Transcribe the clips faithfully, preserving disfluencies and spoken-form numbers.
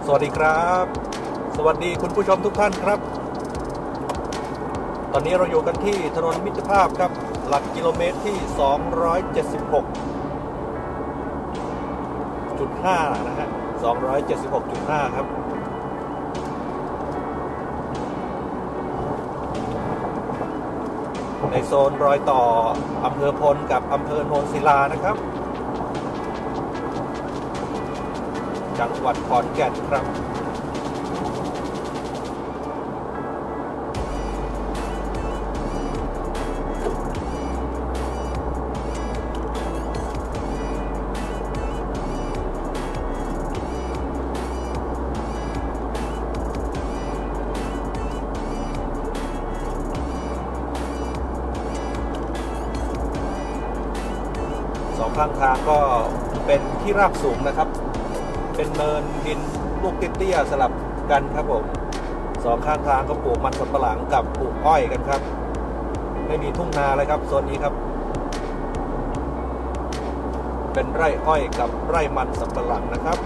สวัสดีครับสวัสดีคุณผู้ชมทุกท่านครับตอนนี้เราอยู่กันที่ถนนมิตรภาพครับหลักกิโลเมตรที่ สองร้อยเจ็ดสิบหกจุดห้า นะฮะ สองร้อยเจ็ดสิบหกจุดห้า ครับในโซนรอยต่ออำเภอพลกับอำเภอโนนศิลานะครับจังหวัดขอนแก่นครับสองข้างทางก็เป็นที่ราบสูงนะครับเป็นเนินดินลูกเตี้ยๆสลับกันครับผมสองข้างทางก็ปลูกมันสำปะหลังกับปลูกอ้อยกันครับไม่มีทุ่งนาเลยครับโซนนี้ครับเป็นไร่อ้อยกับไร่มันสำปะหลังนะครับ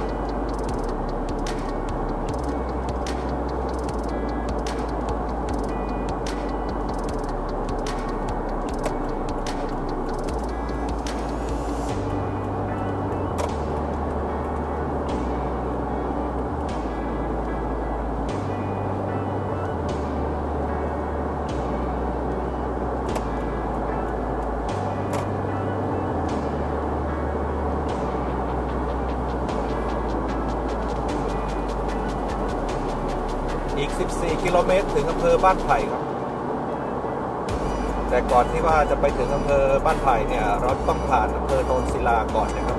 อีกสิบสี่กิโลเมตรถึงอำเภอบ้านไผ่ครับแต่ก่อนที่ว่าจะไปถึงอำเภอบ้านไผ่เนี่ยเราต้องผ่านอำเภอโนนศิลาก่อนนะครับ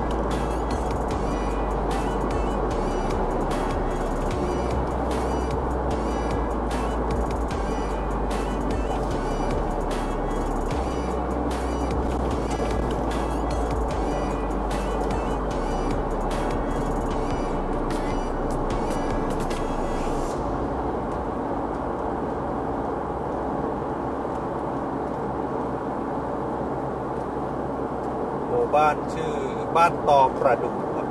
บ้านชื่อบ้านตอประดุกครับ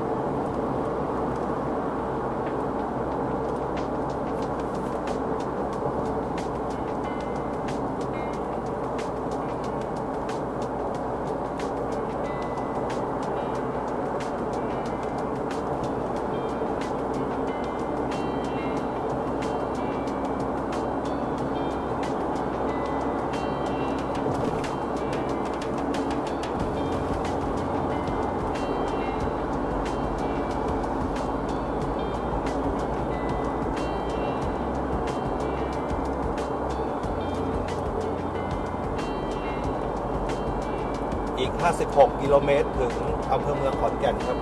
อีกห้าสิบหกกิโลเมตรถึงอำเภอเมืองขอนแก่นครับ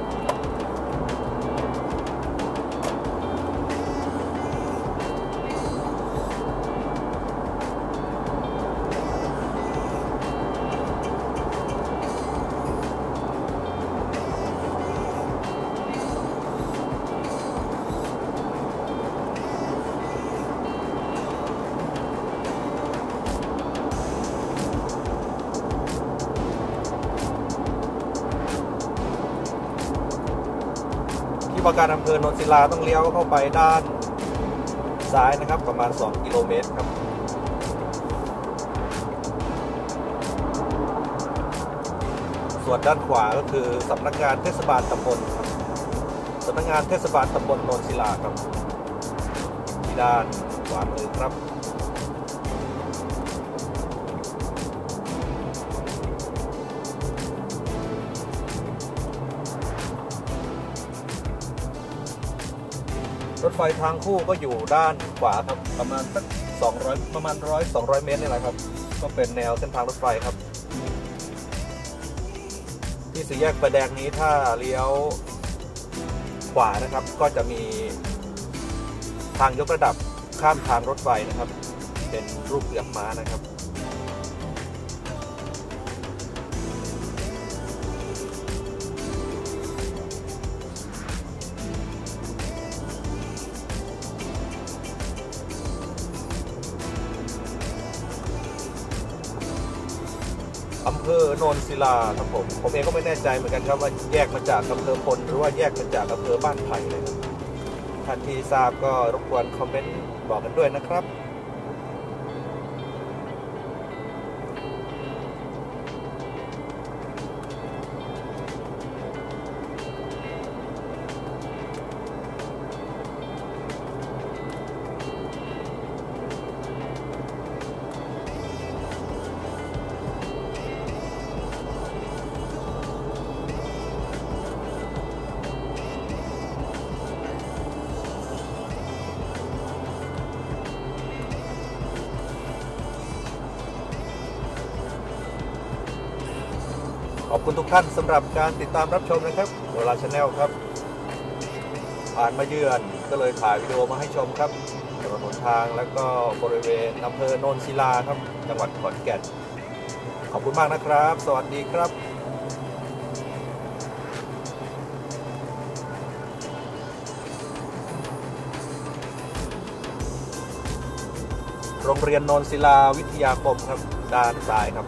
ว่าการอำเภอโนนศิลาต้องเลี้ยวเข้าไปด้านซ้ายนะครับประมาณสองกิโลเมตรครับส่วนด้านขวาก็คือสำนักงานเทศบาลตำบลครับสำนักงานเทศบาลตำบลโนนศิลาครับที่ด้านขวามือครับรถไฟทางคู่ก็อยู่ด้านขวาครับประมาณสักสองร้อยประมาณร้อยสองร้อยเมตรนี่แหละครับก็เป็นแนวเส้นทางรถไฟครับที่สี่แยกไฟแดงนี้ถ้าเลี้ยวขวานะครับก็จะมีทางยกระดับข้ามทางรถไฟนะครับเป็นรูปเกือกม้านะครับ อำเภอโนนศิลาครับผมผมเองก็ไม่แน่ใจเหมือนกันครับว่าแยกมาจากอำเภอพลหรือว่าแยกมาจากอำเภอบ้านไผ่เลยครับท่านที่ทราบก็รบกวนคอมเมนต์บอกกันด้วยนะครับขอบคุณทุกท่านสำหรับการติดตามรับชมนะครับเวลาชาแนลครับผ่านมาเยือนก็เลยถ่ายวิดีโอมาให้ชมครับถนนหนทางแล้วก็บริเวณอำเภอโนนศิลาครับจังหวัดขอนแก่นขอบคุณมากนะครับสวัสดีครับโรงเรียนโนนศิลาวิทยาคมครับด้านซ้ายครับ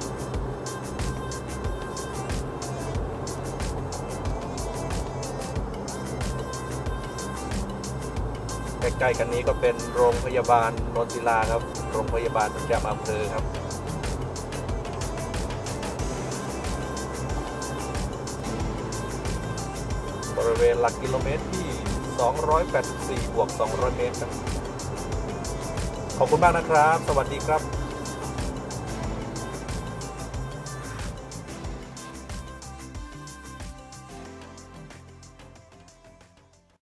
ใกล้ๆกันนี้ก็เป็นโรงพยาบาลโนนศิลาครับโรงพยาบาลประจำอำเภอครับบริเวณหลักกิโลเมตรที่สองร้อยแปดสิบสี่บวกสองร้อยเมตรครับขอบคุณมากนะครับสวัสดีครับ